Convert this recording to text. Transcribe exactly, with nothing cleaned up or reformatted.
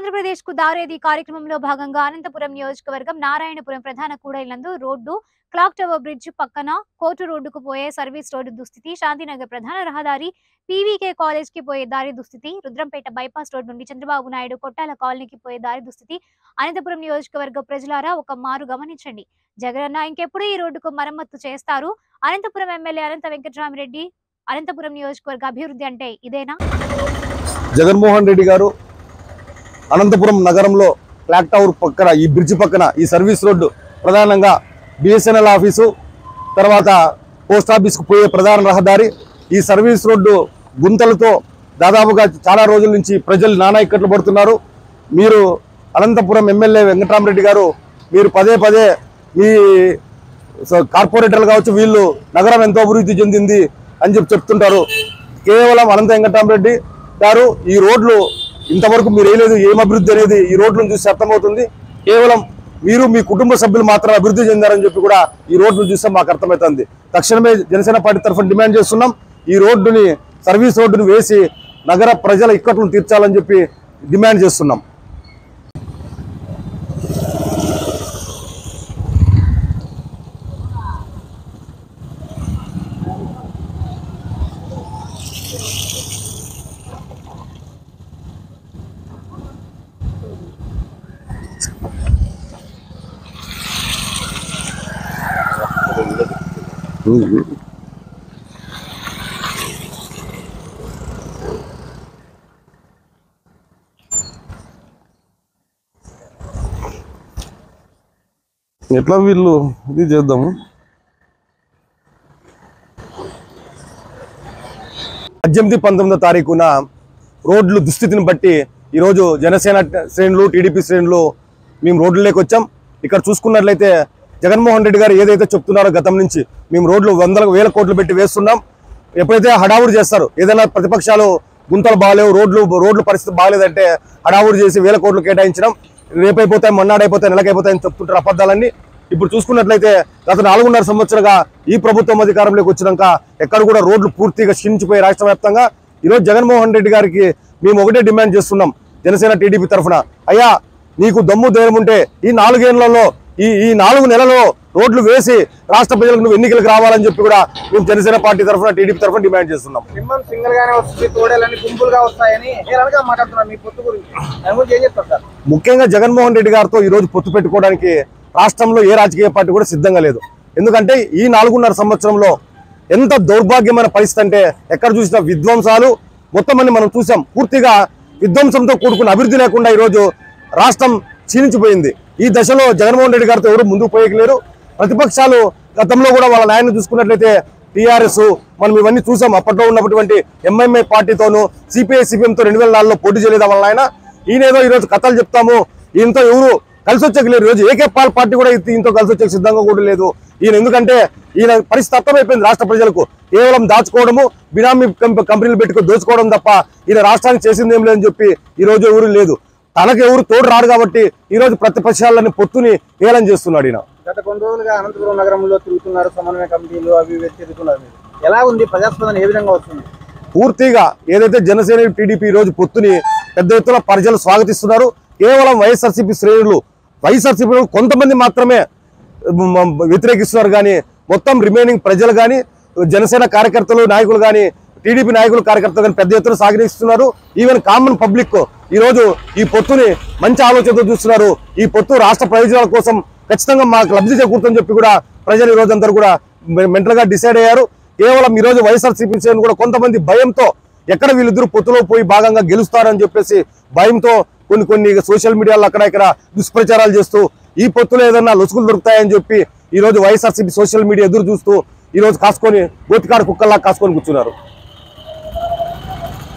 ఆంధ్రప్రదేశ్ కు దారేది కార్యక్రమంలో భాగంగా అనంతపురం నియోజకవర్గం నారాయణపురం ప్రధాన కూడలినందు రోడ్డు క్లాక్ టవర్ బ్రిడ్జ్ పక్కన కోటు రోడ్డుకు పోయే సర్వీస్ రోడ్డు దుస్థితి, శాంతినగర్ ప్రధాన రహదారి, పీవీకే కాలేజ్ కి పోయే దారి దుస్థితి, రుద్రంపేట బైపాస్ రోడ్ నుండి చంద్రబాబు నాయుడు కొట్టాల కాలనీకి పోయే దారి దుస్థితి. అనంతపురం నియోజకవర్గ ప్రజలారా ఒక మారు గమనించండి. జగనన్న ఇంకెప్పుడు ఈ రోడ్డుకు మరమ్మత్తు చేస్తారు? అనంతపురం ఎమ్మెల్యే అనంత వెంకటరామిరెడ్డి అనంతపురం నియోజకవర్గ అభివృద్ధి అంటే ఇదేనా? జగన్మోహన్ రెడ్డి గారు అనంతపురం నగరంలో క్లాక్ టవర్ పక్కన ఈ బ్రిడ్జ్ పక్కన ఈ సర్వీస్ రోడ్డు ప్రధానంగా బిఎస్ఎన్ఎల్ ఆఫీసు, తర్వాత పోస్ట్ ఆఫీస్కు పోయే ప్రధాన రహదారి, ఈ సర్వీస్ రోడ్డు గుంతలతో దాదాపుగా చాలా రోజుల నుంచి ప్రజలు నానా ఇక్కట్లు పడుతున్నారు. మీరు అనంతపురం ఎమ్మెల్యే వెంకటరామిరెడ్డి గారు మీరు పదే పదే మీ కార్పొరేటర్లు కావచ్చు, వీళ్ళు నగరం ఎంతో అభివృద్ధి చెందింది అని చెప్పి చెప్తుంటారు. కేవలం అనంత వెంకటరామిరెడ్డి గారు ఈ రోడ్లు ఇంతవరకు మీరు వేయలేదు. ఏం అభివృద్ధి అనేది ఈ రోడ్లను చూసి అర్థమవుతుంది. కేవలం మీరు మీ కుటుంబ సభ్యులు మాత్రం అభివృద్ధి చెందారని చెప్పి కూడా ఈ రోడ్లు చూస్తే మాకు అర్థమవుతుంది. తక్షణమే జనసేన పార్టీ తరఫున డిమాండ్ చేస్తున్నాం, ఈ రోడ్డుని సర్వీస్ రోడ్డుని వేసి నగర ప్రజల ఇక్కట్లను తీర్చాలని చెప్పి డిమాండ్ చేస్తున్నాం. ఎట్లా వీళ్ళు ఇది చేద్దాము. పద్దెనిమిది పంతొమ్మిదో తారీఖున రోడ్లు దుస్థితిని బట్టి ఈరోజు జనసేన శ్రేణులు, టీడీపీ శ్రేణులు మేము రోడ్లలోకి వచ్చాం. ఇక్కడ చూసుకున్నట్లయితే జగన్మోహన్ రెడ్డి గారు ఏదైతే చెప్తున్నారో గతం నుంచి మేము రోడ్లు వందల వేల కోట్లు పెట్టి వేస్తున్నాం. ఎప్పుడైతే హడావుడి చేస్తారు, ఏదైనా ప్రతిపక్షాలు గుంతలు బాగాలేవు, రోడ్లు రోడ్ల పరిస్థితి బాగాలేదంటే హడావుడి చేసి వేల కోట్లు కేటాయించడం, రేపైపోతాయి మొన్నాడైపోతాయి నెలకైపోతాయని చెప్తుంటారు అబద్ధాలన్నీ. ఇప్పుడు చూసుకున్నట్లయితే గత నాలుగున్నర సంవత్సరంగా ఈ ప్రభుత్వం అధికారంలోకి వచ్చినాక ఎక్కడ కూడా రోడ్లు పూర్తిగా క్షీణించిపోయి రాష్ట్ర వ్యాప్తంగా ఈరోజు జగన్మోహన్ రెడ్డి గారికి మేము ఒకటే డిమాండ్ చేస్తున్నాం జనసేన టీడీపీ తరఫున. అయ్యా, నీకు దమ్ము ధైర్యం ఉంటే ఈ నాలుగేళ్లలో ఈ ఈ నాలుగు నెలలో రోడ్లు వేసి రాష్ట్ర ప్రజలకు నువ్వు ఎన్నికలకు రావాలని చెప్పి కూడా మేము జనసేన పార్టీ తరఫున, టీడీపీ తరఫున డిమాండ్ చేస్తున్నాం. ముఖ్యంగా జగన్మోహన్ రెడ్డి గారితో ఈ రోజు పొత్తు పెట్టుకోవడానికి రాష్ట్రంలో ఏ రాజకీయ పార్టీ కూడా సిద్ధంగా లేదు. ఎందుకంటే ఈ నాలుగున్నర సంవత్సరంలో ఎంత దౌర్భాగ్యమైన పరిస్థితి అంటే ఎక్కడ చూసినా విధ్వంసాలు మొత్తం అన్ని మనం చూసాం. పూర్తిగా విధ్వంసంతో కూడుకున్న అభివృద్ధి లేకుండా ఈరోజు రాష్ట్రం క్షీణించిపోయింది. ఈ దశలో జగన్మోహన్ రెడ్డి గారితో ఎవరు ముందుకు పోయలేరు. ప్రతిపక్షాలు గతంలో కూడా వాళ్ళ నాయకులు చూసుకున్నట్లయితే టీఆర్ఎస్ మనం ఇవన్నీ చూసాం. అప్పట్లో ఉన్నటువంటి ఎంఐఎంఐ పార్టీతోనూ సిపిఐ సిపిఎంతో రెండు వేల నాలుగులో పోటీ చేయలేదు వాళ్ళ ఆయన. ఈయనేదో ఈరోజు కథలు చెప్తాము, ఈయనతో ఎవరు కలిసి వచ్చేయలేరు. ఈరోజు ఏకే పాల్ పార్టీ కూడా ఈయనతో కలిసి వచ్చే సిద్ధంగా కూడా లేదు ఈయన. ఎందుకంటే ఈయన పరిస్థితి అర్థమైపోయింది రాష్ట్ర ప్రజలకు. కేవలం దాచుకోవడము, బినామీ కంపెనీలు పెట్టుకుని దోచుకోవడం తప్ప ఈయన రాష్ట్రానికి చేసింది ఏం లేదని చెప్పి ఈరోజు ఎవరు లేదు. తనకు ఎవరు తోడు రారు కాబట్టి ఈరోజు ప్రతిపక్షాలని పొత్తుని ఏలం చేస్తున్నాడు ఈయన. గత కొన్ని రోజులుగా అనంతపురం నగరంలో తిరుగుతున్నారు, సమన్వయ కమిటీలు అవి తిరుగుతున్నారు. ఎలా ఉంది ప్రజాస్పందన, ఏ విధంగా వస్తుంది? పూర్తిగా ఏదైతే జనసేన టీడీపీ ఈ రోజు పొత్తుని పెద్ద ఎత్తున ప్రజలు స్వాగతిస్తున్నారు. కేవలం వైఎస్ఆర్సీపీ శ్రేణులు, వైఎస్ఆర్సీపీ కొంతమంది మాత్రమే వ్యతిరేకిస్తున్నారు కానీ మొత్తం రిమైనింగ్ ప్రజలు కానీ, జనసేన కార్యకర్తలు నాయకులు కానీ, టీడీపీ నాయకులు కార్యకర్తలు కానీ పెద్ద ఎత్తున సాగరిస్తున్నారు. ఈవెన్ కామన్ పబ్లిక్ ఈ రోజు ఈ పొత్తుని మంచి ఆలోచనతో చూస్తున్నారు. ఈ పొత్తు రాష్ట్ర ప్రయోజనాల కోసం ఖచ్చితంగా మాకు లబ్ధి చేకూరుతుందని చెప్పి కూడా ప్రజలు ఈ రోజు అందరూ కూడా మెంటల్ గా డిసైడ్ అయ్యారు. కేవలం ఈ రోజు వైఎస్ఆర్సీపీ శ్రేణులు కూడా కొంతమంది భయంతో ఎక్కడ వీళ్ళిద్దరూ పొత్తులో పోయి భాగంగా గెలుస్తారని చెప్పేసి భయంతో కొన్ని కొన్ని సోషల్ మీడియాలో అక్కడ ఇక్కడ దుష్ప్రచారాలు చేస్తూ ఈ పొత్తులో ఏదన్నా లొసుగులు దొరుకుతాయని చెప్పి ఈ రోజు వైఎస్ఆర్సీపీ సోషల్ మీడియా ఎదురు చూస్తూ ఈ రోజు కాసుకొని గోతికాడ కుక్కల్లా కాసుకొని కూర్చున్నారు.